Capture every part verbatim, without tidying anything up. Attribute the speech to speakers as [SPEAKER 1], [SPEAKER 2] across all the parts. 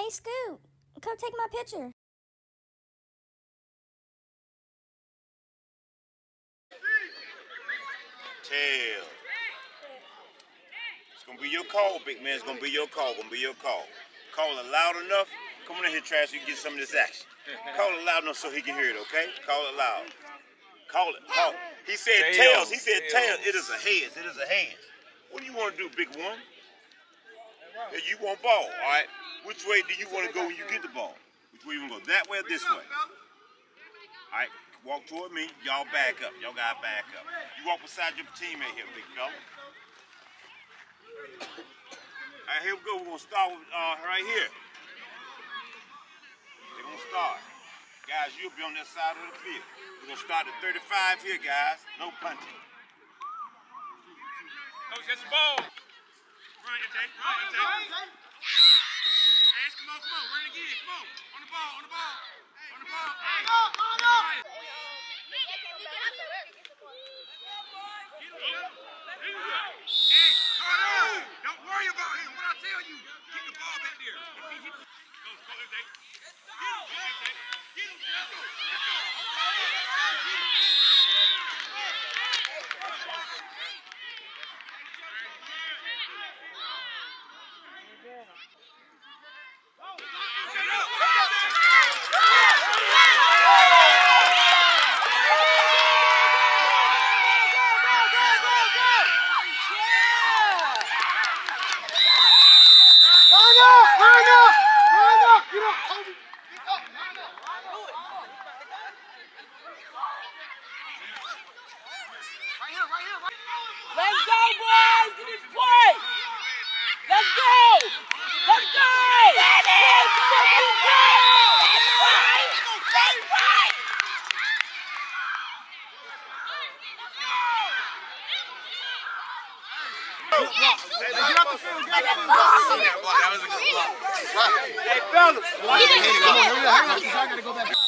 [SPEAKER 1] Hey, Scoot, come take my picture.
[SPEAKER 2] Tail. It's gonna be your call, big man. It's gonna be your call. Gonna be your call. Call it loud enough. Come on in here, Trash, so you can get some of this action. Call it loud enough so he can hear it, okay? Call it loud. Call it. Call it. He said tails. He said tails. It is a heads. It is a hands. What do you want to do, big one? Yeah, you want ball, all right? Which way do you want to go when you get the ball? Which way you want to go? That way or this way? All right, walk toward me. Y'all back up. Y'all got to back up. You walk beside your teammate here, big fella. All right, here we go. We're going to start with, uh, right here. They're going to start. Guys, you'll be on that side of the field. We're going to start at thirty-five here, guys. No punting.
[SPEAKER 3] Coach, get the ball. Run, J. Run, J. Ash, come on, come on. Run it again. Come on. On the ball, on the ball. On the ball. Hey. Go, go, go. Hey, hold on. Don't worry about him. What I tell you, keep the ball back there. Go, go, J. Get him, J. Get him, J. Let's go. Let's go.
[SPEAKER 4] Let's go, boys! Get this play! Let's go! Let's go! Let's
[SPEAKER 3] Get off the field, get off the field. That was a good block.
[SPEAKER 4] Hey, fellas!
[SPEAKER 3] Come on, hurry up, hurry up, because I got to go back.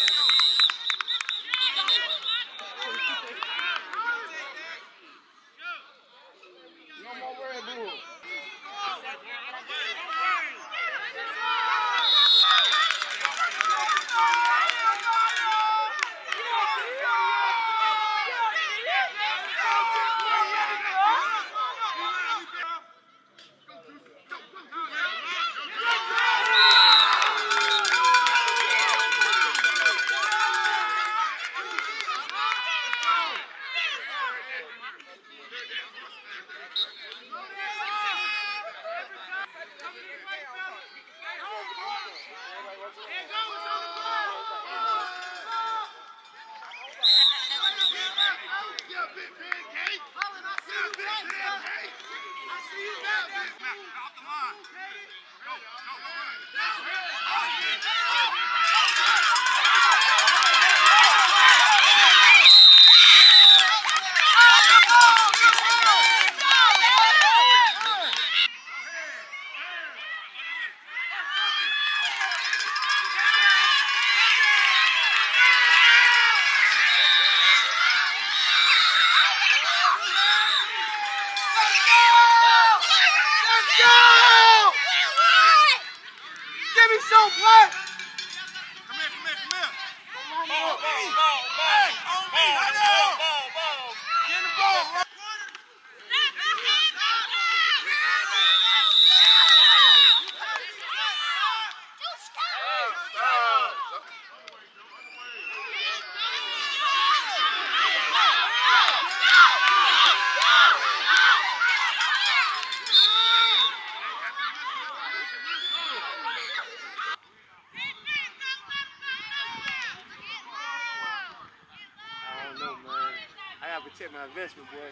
[SPEAKER 4] Check my investment, boy.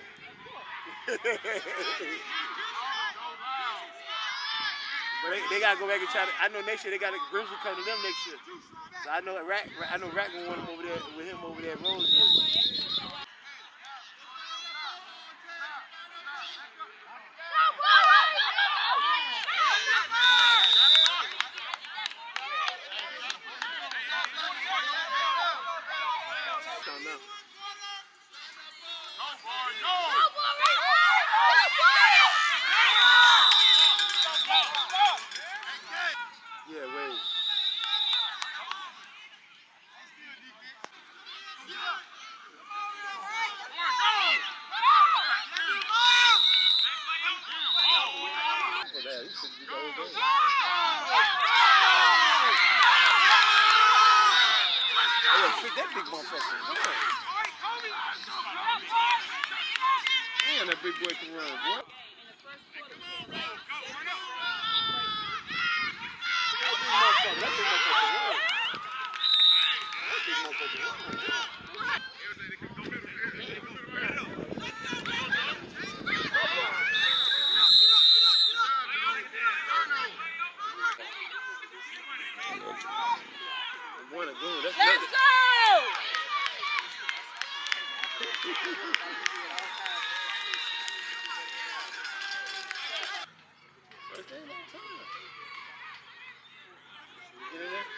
[SPEAKER 4] But they, they gotta go back and try to. I know next year they got a Grizzly come to them next year. So I know Rack. I know Rack gonna want him over there with him over there at Rose. Yeah, that big motherfucker. Damn, that big boy can run, boy. That big motherfucker, that big motherfucker can run. That big motherfucker can run. Let's go! First day, long time. Get in there.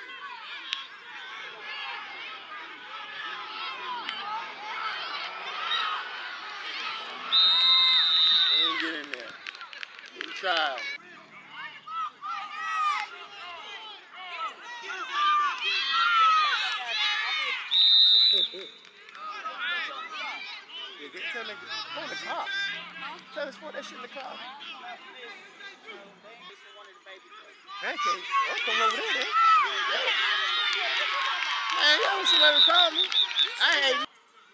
[SPEAKER 4] Get in there. Good child. Yeah, get, tell them to go in the car. Tell them to put that shit in the car. Pancake? I'll come over there, then. Man, y'all want somebody to call me? I ain't.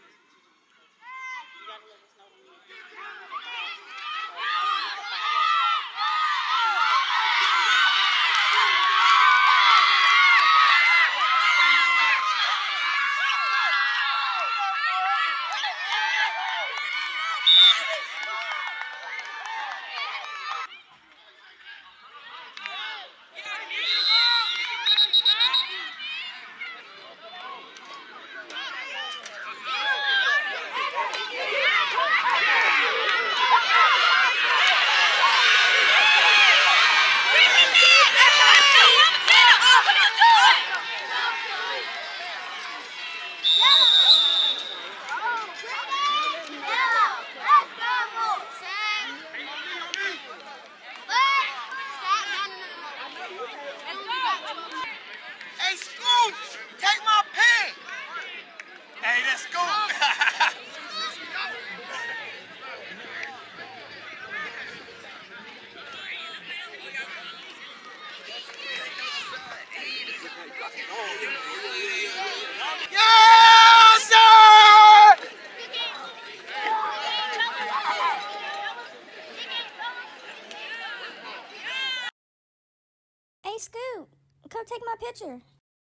[SPEAKER 3] Hey, Scoop, take my pen. Hey, that's Scoop. Yes, sir!
[SPEAKER 1] Hey, Scoop, come take my picture.